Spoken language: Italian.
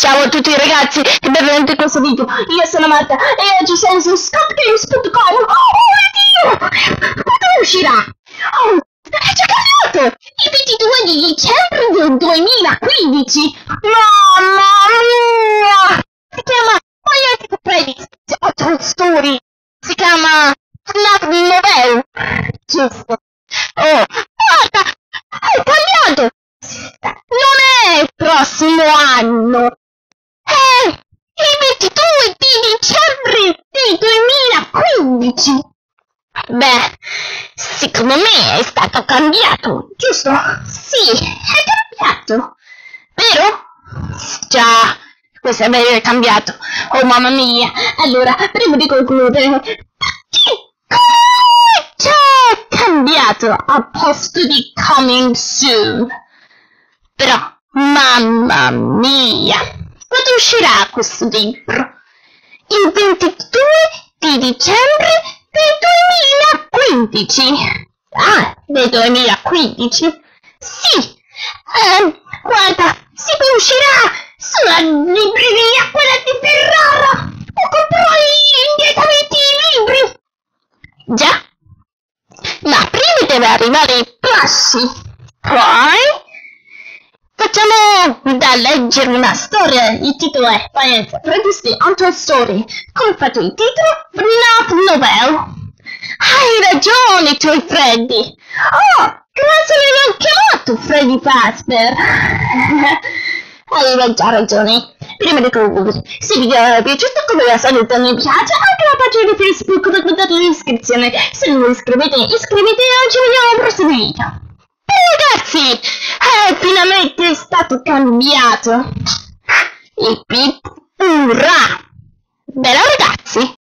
Ciao a tutti ragazzi e benvenuti in questo video. Io sono Marta e oggi siamo su ScottGames.com. Oh mio Dio! Quando uscirà? Oh, è già cambiato! Il 22 di dicembre del 2015! Mamma mia! Si chiama Poetic Predicts Auto Story. Si chiama FNAF Novel. Giusto. Oh, guarda! È cambiato! Non è il prossimo anno! È il 22 di dicembre del 2015! Beh, secondo me è stato cambiato, giusto? Sì, è cambiato. Vero? Già, questo è vero, è cambiato. Oh mamma mia! Allora, prima di concludere, perché c'è cambiato al posto di coming soon? Però, mamma mia, quando uscirà questo libro? Il 22 di dicembre del 2015. Ah, del 2015? Sì, guarda, se uscirà sulla libreria quella di Ferrara, o comprai immediatamente i libri. Già, ma prima deve arrivare il passi, poi facciamo da leggere una storia. Il titolo è Poetic Predicts Auto Story. Come ho fatto il titolo? FNAF Novel. Hai ragione, tu Freddy. Oh, grazie che l'ho chiamato Freddy Fazbear. Hai già ragione. Prima di concludere, se il video vi è piaciuto, come al solito mi piace, anche la pagina di Facebook, ricordate l'iscrizione. Se non vi iscrivete, iscrivetevi e ci vediamo al prossimo video. Ragazzi, è finalmente stato cambiato. Il pip, urrà! Bella ragazzi!